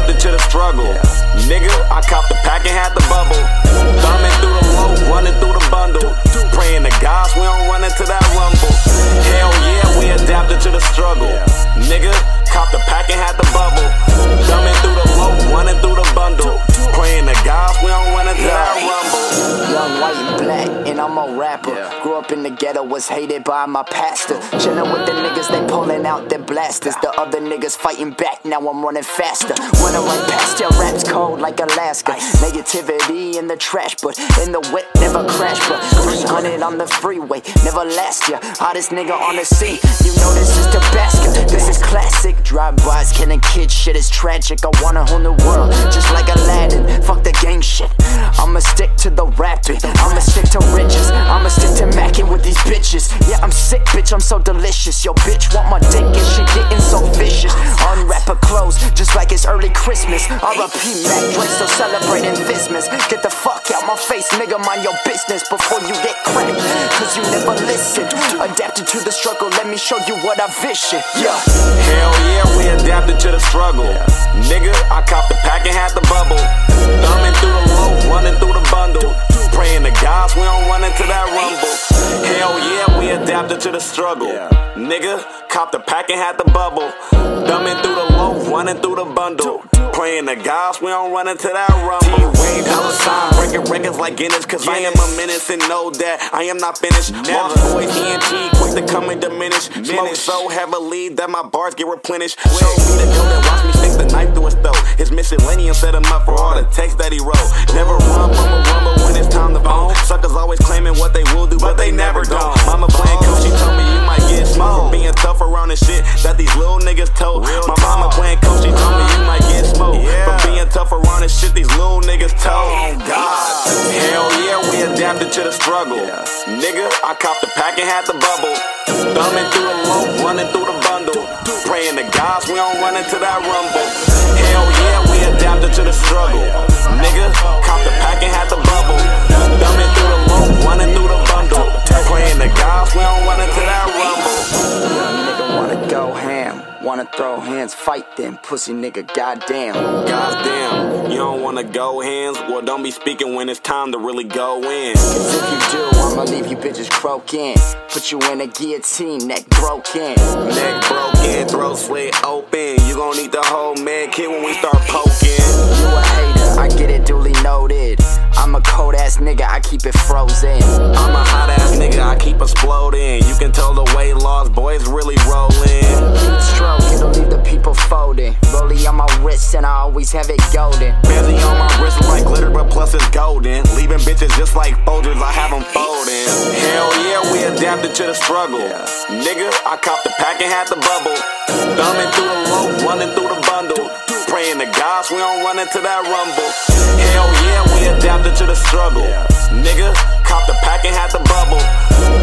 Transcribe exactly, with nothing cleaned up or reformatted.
adapted to the struggle. Nigga, I copped the pack and had the bubble. Thumbing through the low, running through the bundle. Praying to God we don't run into that rumble. Hell yeah, we adapted to the struggle. Nigga, copped the pack and had the bubble. Thumbing through the low, running through the bundle. Praying to God we don't run into that rumble. Young, white, and black, and I'm a rapper. Yeah. Grew up in the ghetto, was hated by my pastor. Chillin' with the niggas, they pulling out their blasters. The other niggas fighting back, now I'm running faster. When I run past your raps cold like Alaska. Negativity in the trash, but in the wet, never crash. But three hundred on the freeway, never last ya. Hottest nigga on the scene, you know this is Tabasco. This is classic, drive-bys, killing kids, shit is tragic. I want a whole new world, just like Aladdin. Fuck the gang shit, I'ma stick to the rapping. I'ma stick to riches, I'ma stick to macking with these bitches. Yeah, I'm sick, bitch, I'm so delicious. Yo, bitch, want my dick and shit getting so vicious. Unwrap her clothes, just like it's early Christmas. R I P Mac Dre, still celebrating Christmas. Get the fuck out my face, nigga, mind your business before you get cracked, cause you never listen. Adapted to the struggle, let me show you what I vision. Yeah. Hell yeah, we adapted to the struggle. Nigga, I copped the pack and had the bubble. Thumbing through the low, running through the bundle. Praying to God we don't run into that rumble. Hell yeah, we adapted to the struggle. Nigga, copped the pack and had the bubble. Thumbing through the low, running through the bundle. Praying to God we don't run into that rumble. T-Wave, dollar sign, breaking records like Guinness. Cause I am a menace and know that I am not finished. Lost boys, E N T, quick to come and diminish. Smoke so heavily that my bars get replenished. Show me the dough that watch me stick the knife through his throat. His miscellaneous set him up for all the text that he wrote. Never run from a rumble when it's time to bone. Suckers always claiming what they will do, but they never don't. Mama playing coach, she told me you might get smoked for being tough around the shit that these little niggas told. My mama playing coach, she told me you might get smoked for being tough around the shit these little niggas told. God, hell yeah, we adapted to the struggle. Nigga, I copped the pack and had the bubble. Thumbing through the low, running through the bundle. Praying to God we don't run into that rumble. Hell yeah, we adapted to the struggle. Nigga, copped the pack and had the bubble. Thumbing through the low, running through the bundle. Praying to God we don't run into that rumble. Young nigga wanna go ham, wanna throw hands, fight them, pussy nigga, goddamn. Goddamn, you don't wanna go hands? Well, don't be speaking when it's time to really go in. Cause if you do, I'ma leave you bitches croaking. Put you in a guillotine, neck broken. Neck broken, throat slit open. You gon' need the whole med kit when we start poking. You a hater, I get it duly noted. I'm a cold ass nigga, I keep it frozen. I'm a hot ass nigga, I keep exploding. You can tell the weight loss, boys really rolling. Heat stroke, it'll leave the people folding. Rollie on my wrist and I always have it golden. Bezzy on my wrist is like glitter, but plus it's golden. Leaving bitches just like folders, I have them folding. Hell yeah, we adapted to the struggle. Nigga, I copped the pack and had the bubble. Thumbing through the low, running through the bundle. Praying to God we don't run into that rumble. Hell yeah, we adapted to the struggle. Nigga, copped the pack and had the bubble.